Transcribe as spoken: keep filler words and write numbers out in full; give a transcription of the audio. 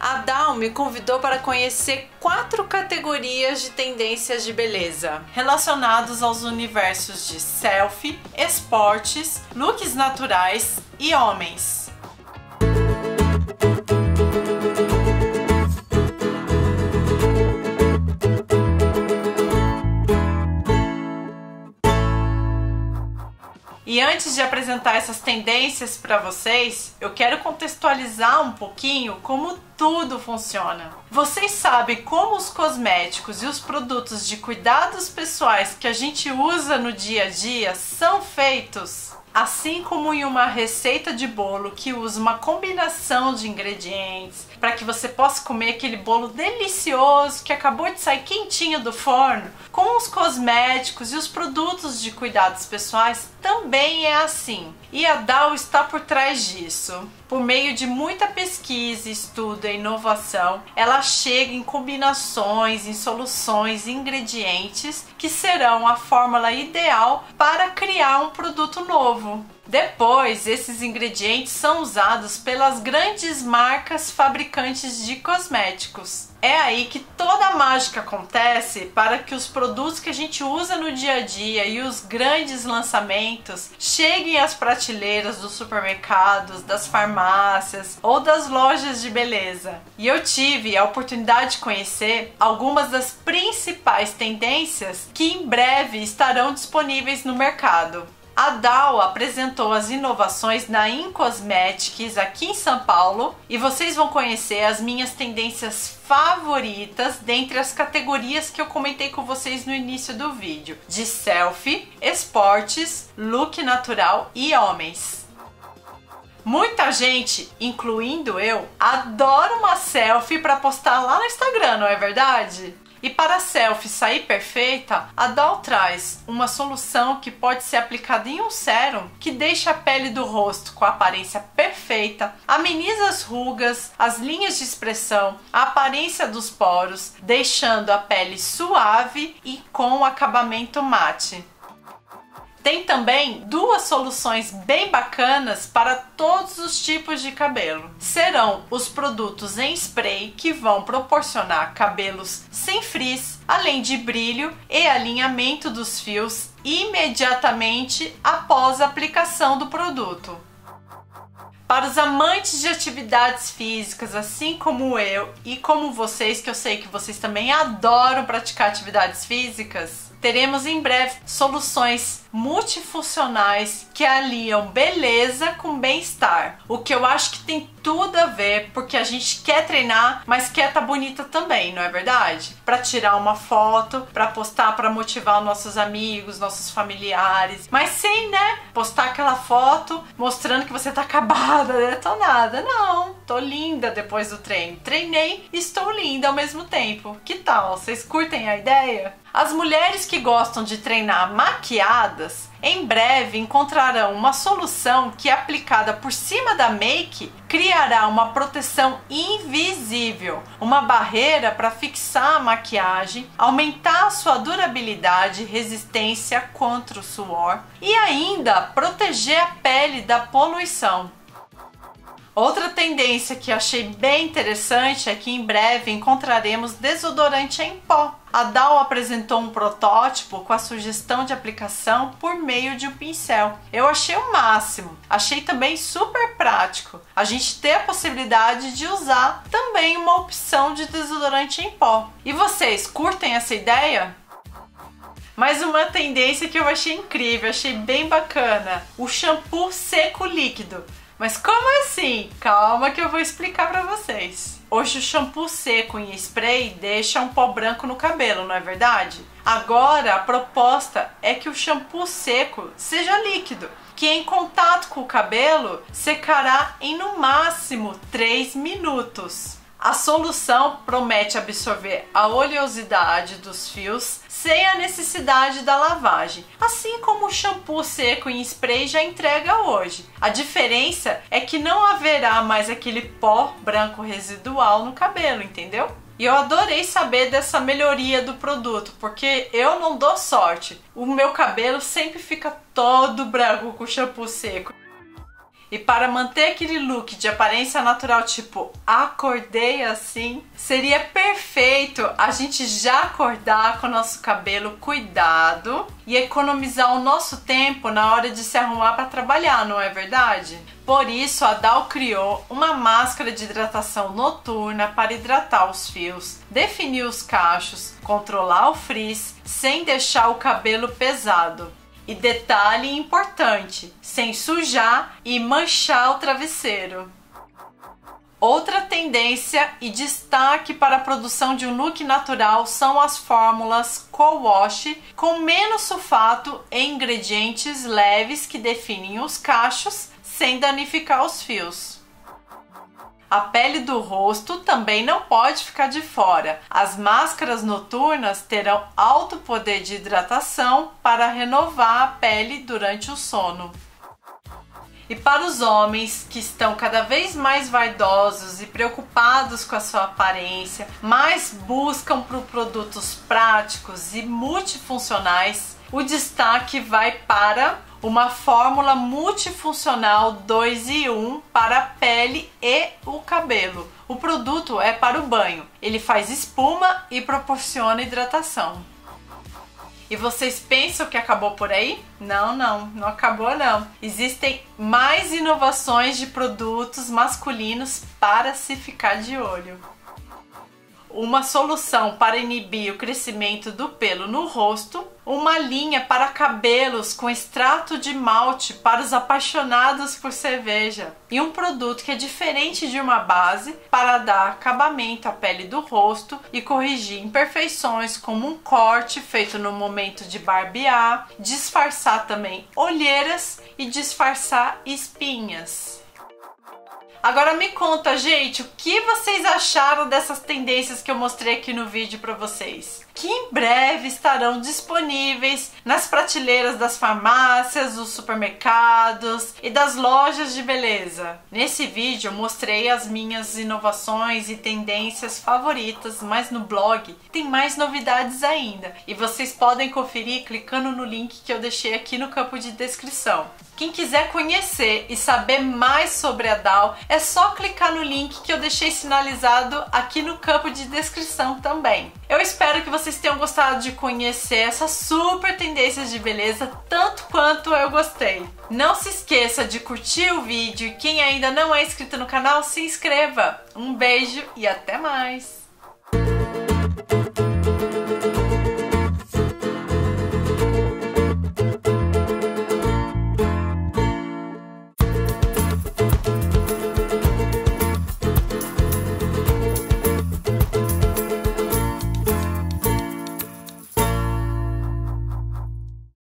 A Dal me convidou para conhecer quatro categorias de tendências de beleza relacionados aos universos de selfie, esportes, looks naturais e homens. E antes de apresentar essas tendências para vocês, eu quero contextualizar um pouquinho como tudo funciona. Vocês sabem como os cosméticos e os produtos de cuidados pessoais que a gente usa no dia a dia são feitos? Assim como em uma receita de bolo que usa uma combinação de ingredientes para que você possa comer aquele bolo delicioso que acabou de sair quentinho do forno, com os cosméticos e os produtos de cuidados pessoais também é assim. E a Dal está por trás disso. Por meio de muita pesquisa, estudo e inovação, ela chega em combinações, em soluções, ingredientes que serão a fórmula ideal para criar um produto novo. Depois, esses ingredientes são usados pelas grandes marcas fabricantes de cosméticos. É aí que toda a mágica acontece para que os produtos que a gente usa no dia a dia e os grandes lançamentos cheguem às prateleiras dos supermercados, das farmácias ou das lojas de beleza. E eu tive a oportunidade de conhecer algumas das principais tendências que em breve estarão disponíveis no mercado. A Dal apresentou as inovações na In-Cosmetics aqui em São Paulo e vocês vão conhecer as minhas tendências favoritas dentre as categorias que eu comentei com vocês no início do vídeo, de selfie, esportes, look natural e homens. Muita gente, incluindo eu, adora uma selfie para postar lá no Instagram, não é verdade? E para a selfie sair perfeita, a Dal traz uma solução que pode ser aplicada em um sérum que deixa a pele do rosto com a aparência perfeita, ameniza as rugas, as linhas de expressão, a aparência dos poros, deixando a pele suave e com acabamento mate. Tem também duas soluções bem bacanas para todos os tipos de cabelo. Serão os produtos em spray que vão proporcionar cabelos sem frizz, além de brilho e alinhamento dos fios imediatamente após a aplicação do produto. Para os amantes de atividades físicas, assim como eu e como vocês, que eu sei que vocês também adoram praticar atividades físicas, teremos em breve soluções multifuncionais que aliam beleza com bem-estar. O que eu acho que tem tudo a ver, porque a gente quer treinar, mas quer estar bonita também, não é verdade? Para tirar uma foto, para postar, para motivar nossos amigos, nossos familiares, mas sem, né, postar aquela foto mostrando que você tá acabada, detonada. Não, tô linda depois do treino. Treinei e estou linda ao mesmo tempo. Que tal? Vocês curtem a ideia? As mulheres que gostam de treinar maquiadas, em breve encontrarão uma solução que, aplicada por cima da make, criará uma proteção invisível, uma barreira para fixar a maquiagem, aumentar a sua durabilidade e resistência contra o suor e ainda proteger a pele da poluição. Outra tendência que achei bem interessante é que em breve encontraremos desodorante em pó. A Dal apresentou um protótipo com a sugestão de aplicação por meio de um pincel. Eu achei o máximo. Achei também super prático a gente ter a possibilidade de usar também uma opção de desodorante em pó. E vocês, curtem essa ideia? Mais uma tendência que eu achei incrível, achei bem bacana. O shampoo seco líquido. Mas como assim? Calma que eu vou explicar para vocês. Hoje o shampoo seco em spray deixa um pó branco no cabelo, não é verdade? Agora a proposta é que o shampoo seco seja líquido, que em contato com o cabelo secará em no máximo três minutos. A solução promete absorver a oleosidade dos fios sem a necessidade da lavagem, assim como o shampoo seco em spray já entrega hoje. A diferença é que não haverá mais aquele pó branco residual no cabelo, entendeu? E eu adorei saber dessa melhoria do produto, porque eu não dou sorte. O meu cabelo sempre fica todo branco com shampoo seco. E para manter aquele look de aparência natural, tipo, acordei assim, seria perfeito a gente já acordar com o nosso cabelo cuidado e economizar o nosso tempo na hora de se arrumar para trabalhar, não é verdade? Por isso, a Dal criou uma máscara de hidratação noturna para hidratar os fios, definir os cachos, controlar o frizz sem deixar o cabelo pesado. E detalhe importante, sem sujar e manchar o travesseiro. Outra tendência e destaque para a produção de um look natural são as fórmulas co-wash com menos sulfato e ingredientes leves que definem os cachos sem danificar os fios. A pele do rosto também não pode ficar de fora. As máscaras noturnas terão alto poder de hidratação para renovar a pele durante o sono. E para os homens que estão cada vez mais vaidosos e preocupados com a sua aparência, mas buscam por produtos práticos e multifuncionais, o destaque vai para uma fórmula multifuncional dois em um para a pele e o cabelo. O produto é para o banho. Ele faz espuma e proporciona hidratação. E vocês pensam que acabou por aí? Não, não, não acabou não. Existem mais inovações de produtos masculinos para se ficar de olho. Uma solução para inibir o crescimento do pelo no rosto, uma linha para cabelos com extrato de malte para os apaixonados por cerveja e um produto que é diferente de uma base para dar acabamento à pele do rosto e corrigir imperfeições como um corte feito no momento de barbear, disfarçar também olheiras e disfarçar espinhas. Agora me conta, gente, o que vocês acharam dessas tendências que eu mostrei aqui no vídeo para vocês? Que em breve estarão disponíveis nas prateleiras das farmácias, dos supermercados e das lojas de beleza. Nesse vídeo eu mostrei as minhas inovações e tendências favoritas, mas no blog tem mais novidades ainda. E vocês podem conferir clicando no link que eu deixei aqui no campo de descrição. Quem quiser conhecer e saber mais sobre a Dal, é só clicar no link que eu deixei sinalizado aqui no campo de descrição também. Eu espero que vocês tenham gostado de conhecer essas super tendências de beleza tanto quanto eu gostei. Não se esqueça de curtir o vídeo e quem ainda não é inscrito no canal, se inscreva. Um beijo e até mais!